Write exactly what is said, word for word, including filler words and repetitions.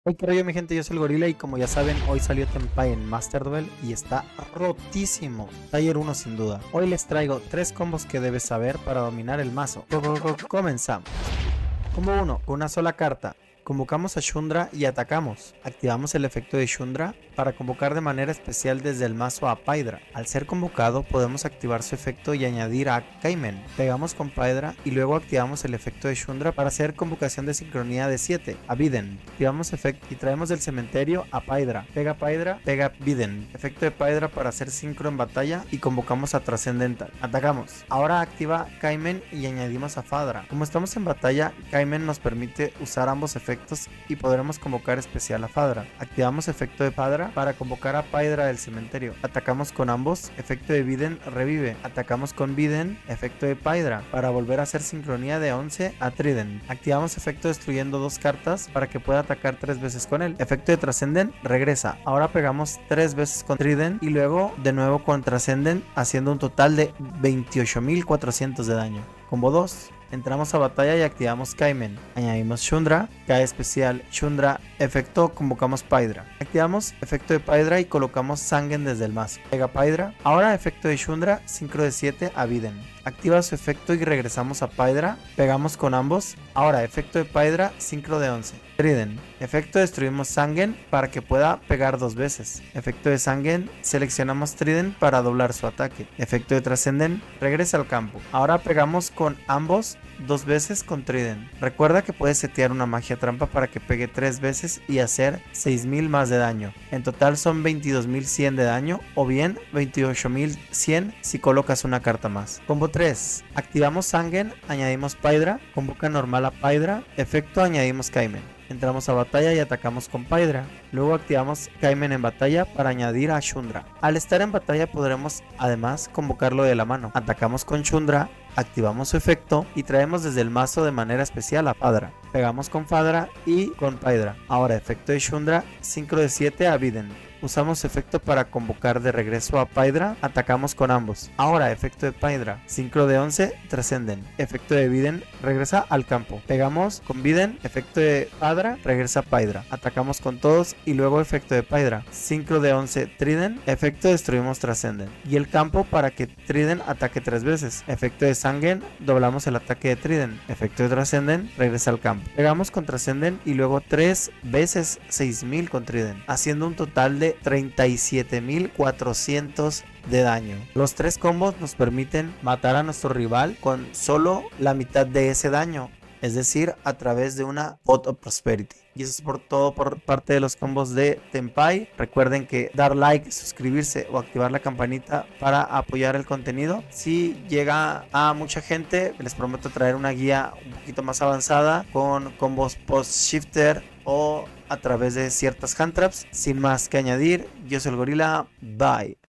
Hey, qué rollo mi gente, yo soy el Gorila y como ya saben, hoy salió Tenpai en Master Duel y está rotísimo. Tier uno sin duda. Hoy les traigo tres combos que debes saber para dominar el mazo. Co- co- co- Comenzamos. Combo uno, con una sola carta. Convocamos a Shundra y atacamos. Activamos el efecto de Shundra para convocar de manera especial desde el mazo a Paidra. Al ser convocado podemos activar su efecto y añadir a Kaimen. Pegamos con Paidra y luego activamos el efecto de Shundra para hacer convocación de sincronía de siete a Viden. Activamos efecto y traemos del cementerio a Paidra. Pega Paidra, pega Viden. Efecto de Paidra para hacer sincro en batalla y convocamos a Trascendental. Atacamos. Ahora activa Kaimen y añadimos a Fadra. Como estamos en batalla, Kaimen nos permite usar ambos efectos y podremos convocar especial a Fadra. Activamos efecto de Fadra para convocar a Paidra del cementerio. Atacamos con ambos, efecto de Viden revive. Atacamos con Viden, efecto de Paidra para volver a hacer sincronía de once a Trident. Activamos efecto destruyendo dos cartas para que pueda atacar tres veces con él. Efecto de Trascendent regresa. Ahora pegamos tres veces con Trident y luego de nuevo con Trascendent haciendo un total de veintiocho mil cuatrocientos de daño. Combo dos. Entramos a batalla y activamos Kaimen. Añadimos Shundra, cae especial Shundra, efecto convocamos Paidra. Activamos efecto de Paidra y colocamos Sangen desde el mazo. Pega Paidra. Ahora efecto de Shundra, sincro de siete a Viden. Activa su efecto y regresamos a Paidra. Pegamos con ambos. Ahora efecto de Paidra, sincro de once. Trident. Efecto destruimos Sangen para que pueda pegar dos veces. Efecto de Sangen, seleccionamos Trident para doblar su ataque. Efecto de Trascendent, regresa al campo. Ahora pegamos con ambos dos veces con Trident. Recuerda que puedes setear una magia trampa para que pegue tres veces y hacer seis mil más de daño. En total son veintidós mil cien de daño o bien veintiocho mil cien si colocas una carta más. Combo tres. Activamos Sangen, añadimos Paidra, convoca normal a Paidra, efecto añadimos Kaimen. Entramos a batalla y atacamos con Paidra. Luego activamos Kaimen en batalla para añadir a Shundra. Al estar en batalla podremos además convocarlo de la mano. Atacamos con Shundra, activamos su efecto y traemos desde el mazo de manera especial a Fadra. Pegamos con Fadra y con Paidra. Ahora efecto de Shundra, sincro de siete a Viden. Usamos efecto para convocar de regreso a Paidra, atacamos con ambos. Ahora efecto de Paidra, sincro de once, Trascenden. Efecto de Viden, regresa al campo. Pegamos con Viden, efecto de Fadra, regresa a Paidra. Atacamos con todos y luego efecto de Paidra, sincro de once, Trident, efecto destruimos Trascenden. Y el campo para que Trident ataque tres veces. Efecto de Sangen, doblamos el ataque de Trident. Efecto de Trascenden, regresa al campo. Pegamos con Trascenden y luego tres veces seis mil con Trident, haciendo un total de treinta y siete mil cuatrocientos de daño. Los tres combos nos permiten matar a nuestro rival con solo la mitad de ese daño, es decir, a través de una Pot of Prosperity. Y eso es por todo por parte de los combos de Tenpai. Recuerden que dar like, suscribirse o activar la campanita para apoyar el contenido. Si llega a mucha gente, les prometo traer una guía un poquito más avanzada con combos post-shifter o a través de ciertas hand traps. Sin más que añadir, yo soy el Gorila. Bye.